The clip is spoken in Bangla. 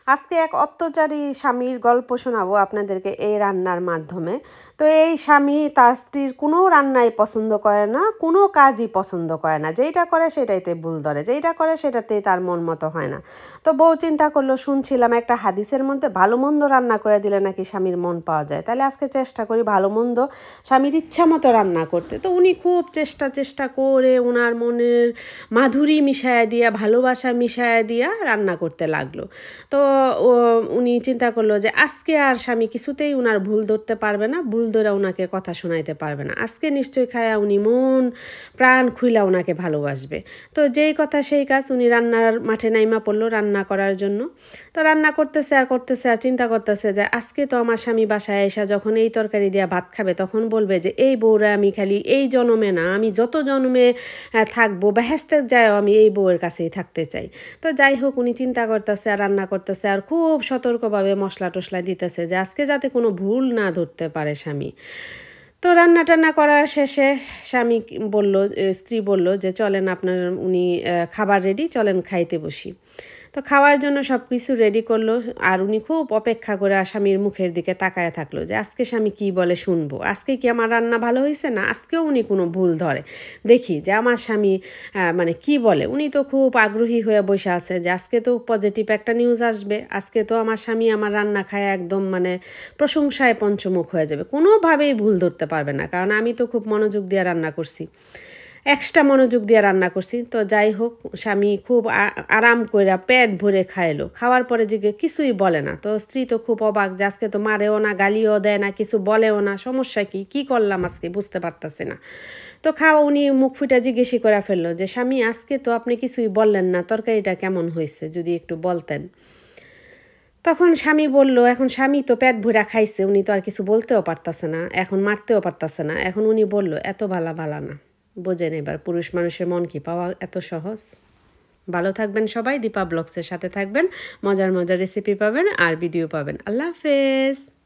আজকে এক অত্যাচারী স্বামীর গল্প শোনাবো আপনাদেরকে এই রান্নার মাধ্যমে। তো এই স্বামী তার স্ত্রীর কোনো রান্নাই পছন্দ করে না, কোনো কাজই পছন্দ করে না। যেইটা করে সেটাইতে ভুল ধরে, যেইটা করে সেটাতেই তার মন মতো হয় না। তো বউ চিন্তা করলো, শুনছিলাম একটা হাদিসের মধ্যে ভালো মন্দ রান্না করে দিলে নাকি স্বামীর মন পাওয়া যায়। তাহলে আজকে চেষ্টা করি ভালো মন্দ স্বামীর ইচ্ছা মতো রান্না করতে। তো উনি খুব চেষ্টা করে ওনার মনের মাধুরী মিশায়া দিয়া, ভালোবাসা মিশায়া দিয়া রান্না করতে লাগলো। তো উনি চিন্তা করলো যে আজকে আর স্বামী কিছুতেই উনার ভুল ধরতে পারবে না, ভুল ধরে ওনাকে কথা শোনাইতে পারবে না। আজকে নিশ্চয়ই খায়া উনি মন প্রাণ খুইলা ওনাকে ভালোবাসবে। তো যেই কথা সেই কাজ, উনি রান্নার মাঠে নাইমা পড়লো রান্না করার জন্য। তো রান্না করতেছে আর চিন্তা করতেছে যে আজকে তো আমার স্বামী বাসায় এসে যখন এই তরকারি দিয়া ভাত খাবে, তখন বলবে যে এই বউরা আমি খালি এই জন্মে না, আমি যত জন্মে থাকবো বেহেস্তের যায়ও আমি এই বউয়ের কাছেই থাকতে চাই। তো যাই হোক, উনি চিন্তা করতেছে আর রান্না করতেছে আর খুব সতর্কভাবে মশলা টশলা দিতেছে যে আজকে যাতে কোনো ভুল না ধরতে পারে স্বামী। তো রান্না টান্না করার শেষে স্বামী বলল, স্ত্রী বলল যে চলেন আপনার, উনি খাবার রেডি, চলেন খাইতে বসি। তো খাওয়ার জন্য সব কিছু রেডি করলো আর উনি খুব অপেক্ষা করে স্বামীর মুখের দিকে তাকায় থাকলো যে আজকে স্বামী কি বলে শুনবো, আজকে কি আমার রান্না ভালো হয়েছে না আজকেও উনি কোনো ভুল ধরে, দেখি যে আমার স্বামী মানে কি বলে। উনি তো খুব আগ্রহী হয়ে বসে আছে যে আজকে তো পজিটিভ একটা নিউজ আসবে, আজকে তো আমার স্বামী আমার রান্না খায় একদম মানে প্রশংসায় পঞ্চমুখ হয়ে যাবে, কোনোভাবেই ভুল ধরতে পারবে না, কারণ আমি তো খুব মনোযোগ দিয়ে রান্না করছি, এক্সট্রা মনোযোগ দিয়ে রান্না করছি। তো যাই হোক, স্বামী খুব আরাম করে পেট ভরে খাইলো। খাওয়ার পরে জিগে কিছুই বলে না। তো স্ত্রী তো খুব অবাক যে আজকে তো মারেও না, গালিও দেয় না, কিছু বলেও না, সমস্যা কি করলাম আজকে বুঝতে পারতেছে না। তো উনি মুখ ফুটা জিজ্ঞেসই করে ফেললো যে স্বামী আজকে তো আপনি কিছুই বললেন না, তরকারিটা কেমন হয়েছে যদি একটু বলতেন। তখন স্বামী বলল, এখন স্বামী তো পেট ভরা খাইছে, উনি তো আর কিছু বলতেও পারতেছে না, এখন মারতেও পারতেছে না। এখন উনি বলল এত ভালা না। বোঝেন এবার পুরুষ মানুষের মন কি পাওয়া এত সহজ? ভালো থাকবেন সবাই, দীপা ব্লগসের সাথে থাকবেন, মজার রেসিপি পাবেন আর ভিডিও পাবেন। আল্লাহ হাফেজ।